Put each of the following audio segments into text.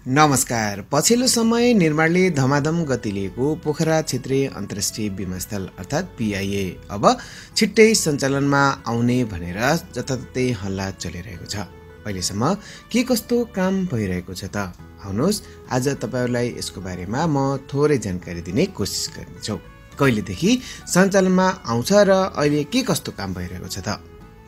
नमस्कार। पछिल्लो समय निर्माणले धमाधम गति लिएको पोखरा क्षेत्रीय अन्तर्राष्ट्रिय विमानस्थल अर्थात् PIA अब छिट्टै सञ्चालनमा आउने भनेर जताततै हल्ला चलिरहेको छ। अहिलेसम्म के कस्तो काम भइरहेको छ त? आउनुहोस् आज तपाईहरुलाई यसको बारेमा म थोरै जानकारी दिने कोसिस गर्नेछु। कहिलेदेखि सञ्चालनमा आउँछ र अहिले के कस्तो काम भइरहेको छ त?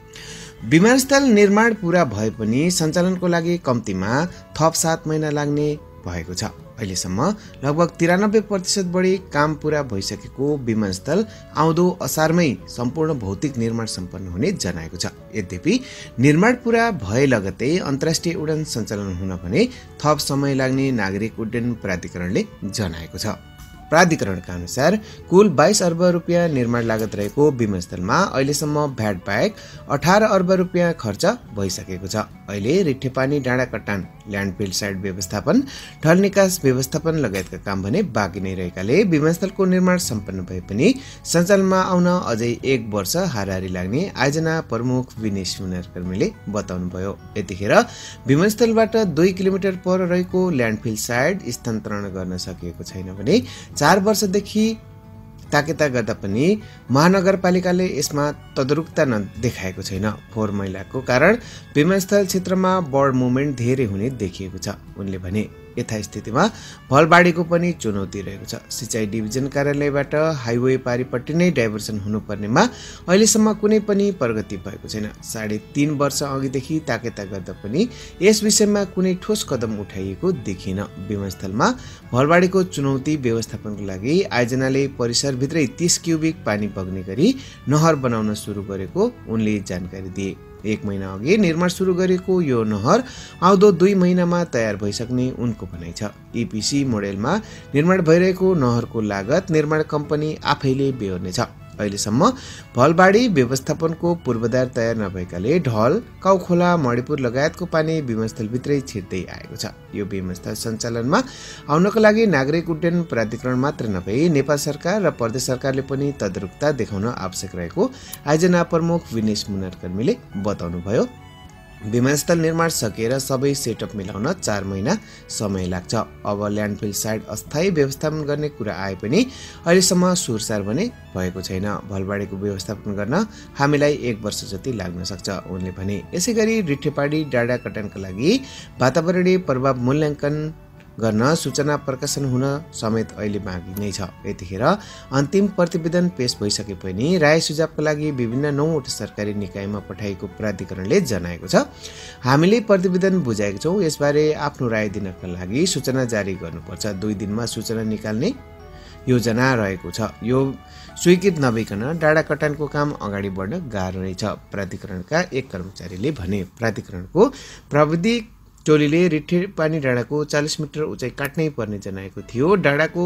विमानस्थल निर्माण पूरा भए पनि सञ्चालनको लागि कम्तीमा थप 7 महिना लाग्ने भएको छ। अहिलेसम्म लगभग 93% बढी काम पूरा भइसकेको विमानस्थल आउँदो असारमै सम्पूर्ण भौतिक निर्माण सम्पन्न हुने जनाएको छ। यद्यपि निर्माण पूरा भए लगतै अन्तर्राष्ट्रिय उडान सञ्चालन हुन भने थप समय लाग्ने नागरिक उड्डयन प्राधिकरणले जनाएको छ। प्राधिकरणका अनुसार कुल 22 अर्ब रुपियाँ निर्माण लागत रहेको विमानस्थलमा अहिलेसम्म भ्याट बाहेक 18 अर्ब रुपियाँ खर्च भइसकेको छ। अहिले रिठेपानी डाँडा कटान ल्यान्डफिल साइट व्यवस्थापन, ढल निकास व्यवस्थापन लगायतका काम भने बाँकी नै रहेकाले विमानस्थलको निर्माण सम्पन्न भए पनि सञ्चालनमा आउन अझै 1 वर्ष हाराहारी लाग्ने आयोजना प्रमुख विनेश मुनारकर्मीले बताउनुभयो। यतिखेर विमानस्थलबाट 2 किलोमिटर पर रहेको ल्यान्डफिल साइट स्थानान्तरण गर्न सकिएको छैन भने 4 वर्षदेखि ताकेता गर्दा पनि महानगरपालिकाले यसमा तदारुकता देखाएको छैन। फोहोर मैलाको कारण विमानस्थल क्षेत्रमा बर्ड मुभमेन्ट धेरै हुने देखिएको छ। उनले भने यथास्थितिमा भलबाढीको पनि चुनौती रहेको छ। सिंचाई डिभिजन कार्यालयबाट हाइवे पारिपट्टि नै डाइभर्सन हुनुपर्नेमा अहिलेसम्म कुनै पनि प्रगति भएको छैन। 3.5 वर्ष अघिदेखि ताकेता गर्दा पनि यस विषयमा कुनै ठोस कदम उठाइएको देखिन। विमानस्थलमा भलबाढीको चुनौती व्यवस्थापनको लागि आयोजनाले परिसरभित्रै 30 क्युबिक पानी बग्ने गरी नहर बनाउन सुरु गरेको उनले जानकारी दिए। 1 महिना अघि निर्माण सुरु गरेको यो नहर आउँदो 2 महिनामा तयार भइसक्ने उनको भनाइ छ। EPC मोडेलमा निर्माण भइरहेको नहरको लागत निर्माण कम्पनी आफैले बेहोर्नेछ। अहिलेसम्म भलबाढी व्यवस्थापनको पूर्वाधार तयार नभएकाले ढल, काउखोला, मणिपुर लगायतको पानी विमानस्थलभित्रै छिर्दै आएको छ। यो विमानस्थल सञ्चालनमा आउनको लागि नागरिक उड्डयन प्राधिकरण मात्र नभई नेपाल सरकार र प्रदेश सरकारले पनि तदारुकता देखाउन आवश्यक रहेको आयोजना प्रमुख विनेश मुनारकर्मीले बताउनुभयो। विमानस्थल निर्माण सकिएर सबै सेटअप मिलाउन 4 महिना समय लाग्छ। अब ल्यान्डफिल साइट अस्थायी व्यवस्थापन गर्ने कुरा आए पनि अहिलेसम्म सुरसार भने भएको छैन। भलबाढीको व्यवस्थापन गर्न हामीलाई 1 वर्ष जति लाग्न सक्छ उनले भने। यसैगरी रिठेपाडी डाँडा कटानका लागि वातावरणीय प्रभाव मूल्याङ्कन गर्न सूचना प्रकाशन हुन समेत अहिले बाँकी नै छ। यतिखेर अन्तिम प्रतिवेदन पेश भइसके पनि राय सुझावका लागि विभिन्न 9वटा सरकारी निकायमा पठाइएको प्राधिकरणले जनाएको छ। हामीले प्रतिवेदन बुझाएको छौँ, यसबारे आफ्नो राय दिनका लागि सूचना जारी गर्नुपर्छ। 2 दिनमा सूचना निकाल्ने योजना रहेको छ। यो स्वीकृत नभइकन डाँडा कटानको काम अगाडि बढ्न गाह्रो नै छ, प्राधिकरणका एक कर्मचारीले भने। प्राधिकरणको प्राविधिक टोलीले रिठेपानी डाँडाको 40 मिटर उचाइ काट्नै पर्ने जनाएको थियो। डाँडाको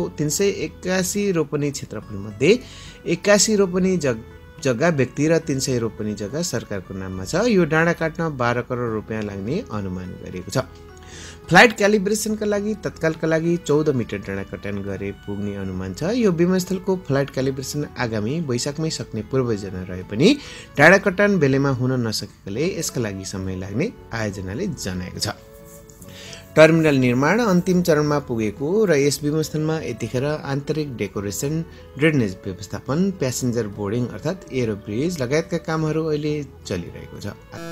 381 रोपनी क्षेत्रफलमध्ये 81 रोपनी जग्गा व्यक्ति र 300 रोपनी जग्गा सरकारको नाममा छ। यो डाँडा काट्न 12 करोड रुपियाँ लाग्ने अनुमान गरिएको छ। फ्लाइट क्यालिब्रेसनका लागि तत्कालका लागि 14 मिटर डाँडा कटान गरे पुग्ने अनुमान छ। यो विमानस्थलको फ्लाइट क्यालिब्रेसन आगामी वैशाखमै सक्ने पूर्वयोजना रहे पनि डाँडा कटान बेलैमा हुन नसकेकाले यसका लागि समय लाग्ने आयोजनाले जनाएको छ। टर्मिनल निर्माण अन्तिम चरणमा पुगेको र यस विमानस्थलमा यतिखेर आन्तरिक डेकोरेसन, ड्रेनेज व्यवस्थापन, प्यासेन्जर बोर्डिङ अर्थात् एरो ब्रिज लगायतका कामहरू अहिले चलिरहेको छ।